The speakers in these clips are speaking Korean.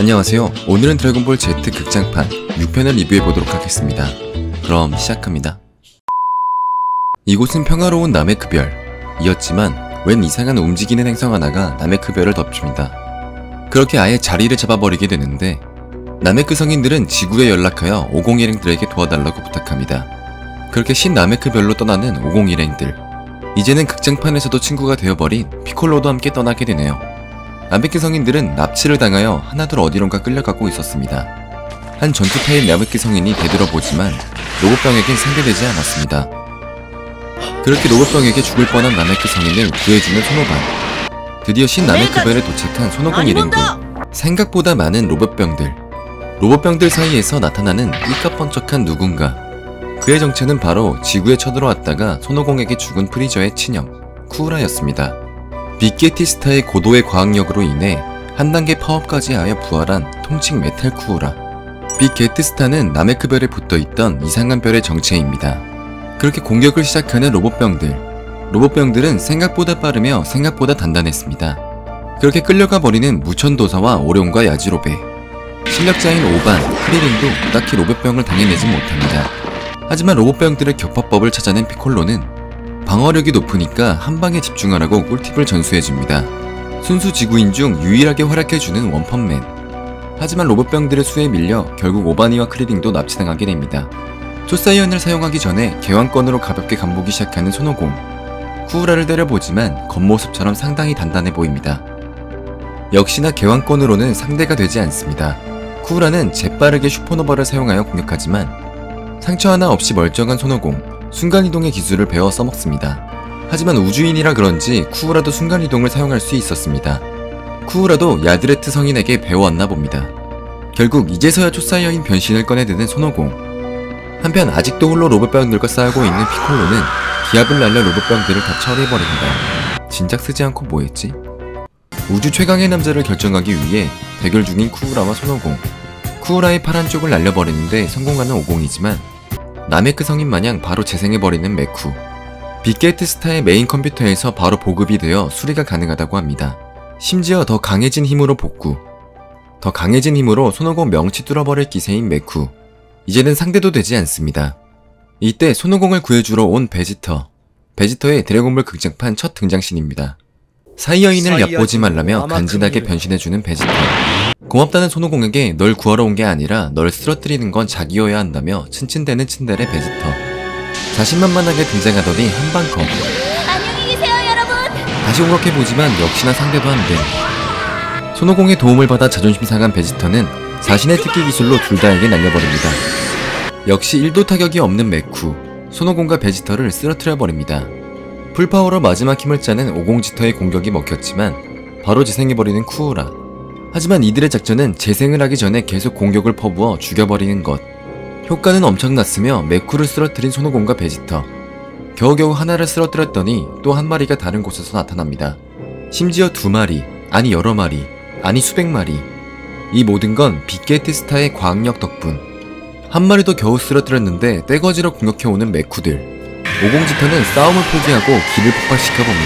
안녕하세요. 오늘은 드래곤볼 Z 극장판 6편을 리뷰해보도록 하겠습니다. 그럼 시작합니다. 이곳은 평화로운 나메크별이었지만 웬 이상한 움직이는 행성 하나가 나메크별을 덮칩니다. 그렇게 아예 자리를 잡아버리게 되는데 나메크 성인들은 지구에 연락하여 501행들에게 도와달라고 부탁합니다. 그렇게 신나메크별로 떠나는 501행들. 이제는 극장판에서도 친구가 되어버린 피콜로도 함께 떠나게 되네요. 나메크 성인들은 납치를 당하여 하나둘 어디론가 끌려가고 있었습니다. 한 전투타입 나메크 성인이 되돌아보지만 로봇병에겐 상대되지 않았습니다. 그렇게 로봇병에게 죽을 뻔한 나메크 성인을 구해주는 손오반. 드디어 신 나메크별에 도착한 손오공 일행들. 생각보다 많은 로봇병들. 로봇병들 사이에서 나타나는 삐까뻔쩍한 누군가. 그의 정체는 바로 지구에 쳐들어왔다가 손오공에게 죽은 프리저의 친형 쿠우라였습니다. 빅게티스타의 고도의 과학력으로 인해 한 단계 파업까지 하여 부활한 통칭 메탈 쿠우라. 빅게티스타는 나메크별에 붙어있던 이상한 별의 정체입니다. 그렇게 공격을 시작하는 로봇병들. 로봇병들은 생각보다 빠르며 생각보다 단단했습니다. 그렇게 끌려가 버리는 무천도사와 오룡과 야지로베. 실력자인 오반, 크리링도 딱히 로봇병을 당해내지 못합니다. 하지만 로봇병들의 격파법을 찾아낸 피콜로는 방어력이 높으니까 한방에 집중하라고 꿀팁을 전수해줍니다. 순수 지구인 중 유일하게 활약해주는 원펀맨. 하지만 로봇병들의 수에 밀려 결국 오바니와 크리링도 납치당하게 됩니다. 초사이언을 사용하기 전에 개왕권으로 가볍게 간보기 시작하는 손오공. 쿠우라를 때려보지만 겉모습처럼 상당히 단단해 보입니다. 역시나 개왕권으로는 상대가 되지 않습니다. 쿠우라는 재빠르게 슈퍼노바를 사용하여 공격하지만 상처 하나 없이 멀쩡한 손오공. 순간이동의 기술을 배워 써먹습니다. 하지만 우주인이라 그런지 쿠우라도 순간이동을 사용할 수 있었습니다. 쿠우라도 야드레트 성인에게 배워왔나 봅니다. 결국 이제서야 초사이어인 변신을 꺼내드는 손오공. 한편 아직도 홀로 로봇병들과 싸우고 있는 피콜로는 기압을 날려 로봇병들을 다 처리해버립니다. 진작 쓰지 않고 뭐했지? 우주 최강의 남자를 결정하기 위해 대결 중인 쿠우라와 손오공. 쿠우라의 파란 쪽을 날려버리는데 성공하는 오공이지만 나메크 성인 마냥 바로 재생해버리는 메쿠. 빅게트스타의 메인 컴퓨터에서 바로 보급이 되어 수리가 가능하다고 합니다. 심지어 더 강해진 힘으로 복구. 더 강해진 힘으로 손오공 명치 뚫어버릴 기세인 메쿠. 이제는 상대도 되지 않습니다. 이때 손오공을 구해주러 온 베지터. 베지터의 드래곤볼 극장판 첫 등장신입니다. 사이어인을 얕보지 말라며 간지나게 변신해주는 베지터. 고맙다는 손오공에게 널 구하러 온 게 아니라 널 쓰러뜨리는 건 자기여야 한다며 츤츤대는 츤데레 베지터. 자신만만하게 등장하더니 한방커. 안녕히 계세요 여러분. 다시 공격해보지만 역시나 상대도 안돼. 손오공의 도움을 받아 자존심 상한 베지터는 자신의 특기 기술로 둘 다에게 날려버립니다. 역시 1도 타격이 없는 메쿠. 손오공과 베지터를 쓰러뜨려버립니다. 풀파워로 마지막 힘을 짜는 오공지터의 공격이 먹혔지만 바로 재생해버리는 쿠우라. 하지만 이들의 작전은 재생을 하기 전에 계속 공격을 퍼부어 죽여버리는 것. 효과는 엄청났으며 메쿠를 쓰러뜨린 손오공과 베지터. 겨우겨우 하나를 쓰러뜨렸더니 또 한 마리가 다른 곳에서 나타납니다. 심지어 2마리, 아니 여러 마리, 아니 수백 마리. 이 모든 건 빅게트스타의 과학력 덕분. 한 마리도 겨우 쓰러뜨렸는데 떼거지로 공격해오는 메쿠들. 오공지터는 싸움을 포기하고 길을 폭발시켜봅니다.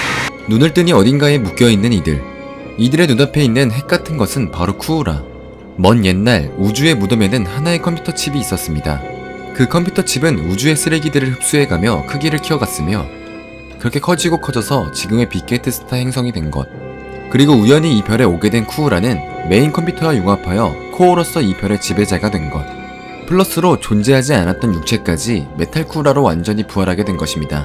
눈을 뜨니 어딘가에 묶여있는 이들. 이들의 눈앞에 있는 핵 같은 것은 바로 쿠우라. 먼 옛날 우주의 무덤에는 하나의 컴퓨터 칩이 있었습니다. 그 컴퓨터 칩은 우주의 쓰레기들을 흡수해가며 크기를 키워갔으며 그렇게 커지고 커져서 지금의 빅게트스타 행성이 된 것. 그리고 우연히 이 별에 오게 된 쿠우라는 메인 컴퓨터와 융합하여 코어로서 이 별의 지배자가 된 것. 플러스로 존재하지 않았던 육체까지 메탈 쿠우라로 완전히 부활하게 된 것입니다.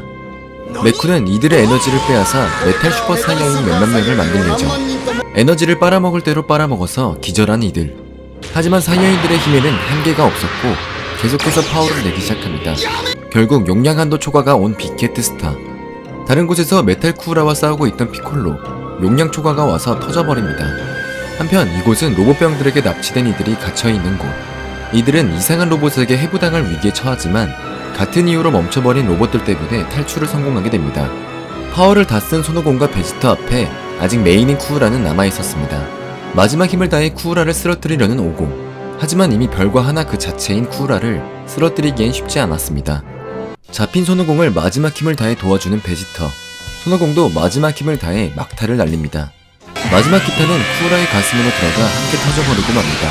메쿠는 이들의 에너지를 빼앗아 메탈 슈퍼 사이어인 몇몇 명을 만들 예정. 에너지를 빨아먹을 대로 빨아먹어서 기절한 이들. 하지만 사이어인들의 힘에는 한계가 없었고 계속해서 파워를 내기 시작합니다. 결국 용량 한도 초과가 온 빅게트스타. 다른 곳에서 메탈 쿠우라와 싸우고 있던 피콜로. 용량 초과가 와서 터져버립니다. 한편 이곳은 로봇병들에게 납치된 이들이 갇혀있는 곳. 이들은 이상한 로봇에게 해부당할 위기에 처하지만 같은 이유로 멈춰버린 로봇들 때문에 탈출을 성공하게 됩니다. 파워를 다 쓴 손오공과 베지터 앞에 아직 메인인 쿠우라는 남아있었습니다. 마지막 힘을 다해 쿠우라를 쓰러뜨리려는 오공. 하지만 이미 별과 하나 그 자체인 쿠우라를 쓰러뜨리기엔 쉽지 않았습니다. 잡힌 손오공을 마지막 힘을 다해 도와주는 베지터. 손오공도 마지막 힘을 다해 막타를 날립니다. 마지막 기타는 쿠우라의 가슴으로 들어가 함께 터져버리고 맙니다.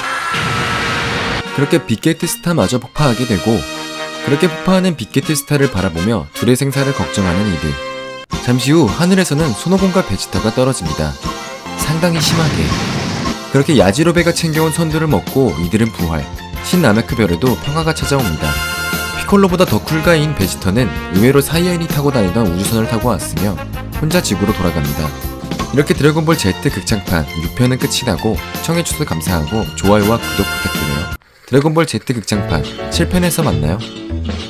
그렇게 빅게트 스타마저 폭파하게 되고, 그렇게 폭파하는 빅게트 스타를 바라보며 둘의 생사를 걱정하는 이들. 잠시 후 하늘에서는 손오공과 베지터가 떨어집니다. 상당히 심하게. 그렇게 야지로베가 챙겨온 선두를 먹고 이들은 부활. 신 나메크별에도 평화가 찾아옵니다. 피콜로보다 더 쿨가이인 베지터는 의외로 사이아인이 타고 다니던 우주선을 타고 왔으며 혼자 지구로 돌아갑니다. 이렇게 드래곤볼 Z 극장판 6편은 끝이 나고, 시청해주셔서 감사하고 좋아요와 구독 부탁드려요. 드래곤볼 Z 극장판 7편에서 만나요.